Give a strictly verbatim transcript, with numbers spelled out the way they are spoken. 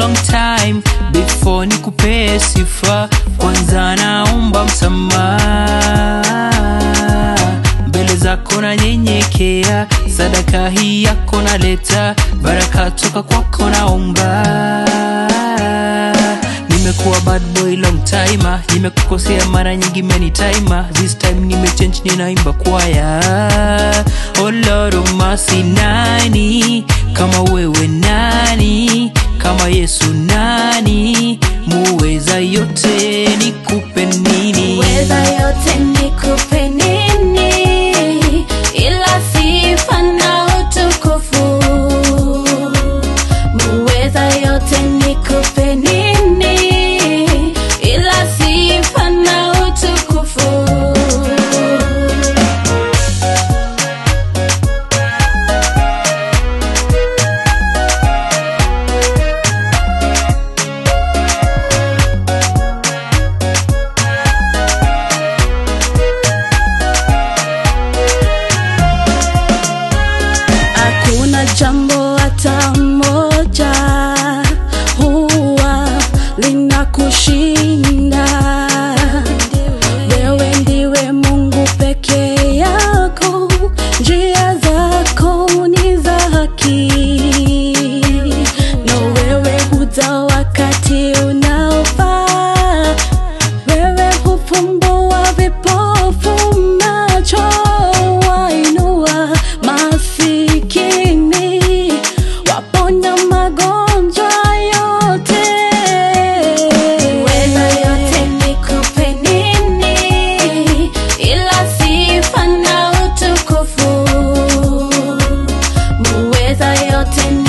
long time before nikupe sifa. Kwanza naomba msamaha, mbele zako na nyenyekea, sadaka hii yako naleta, baraka toka kwako naomba. Nimekuwa bad boy long timer, nimekukosea mara nyingi many timer. This time nimechange, ninaimba kwaya. Oh Lord of mercy, nani kama wewe, nani kama Yesu, nani muweza yote, nikupe nini? Muweza yote nikupe nini, ila sifa na utukufu. Muweza yote nikupe nini, ila sifa na utukufu. Hakuna jambo hata moja huwa linakushinda. Wewe ndiwe Mungu peke yako, njia zako ni za haki. Na wewe huja wakati unaofaa, wewe hufumbua vipofu macho, wainua masikini, waponya magonjwa yote. Muweza yote nikupe nini, ila sifa na utukufu. Muweza yote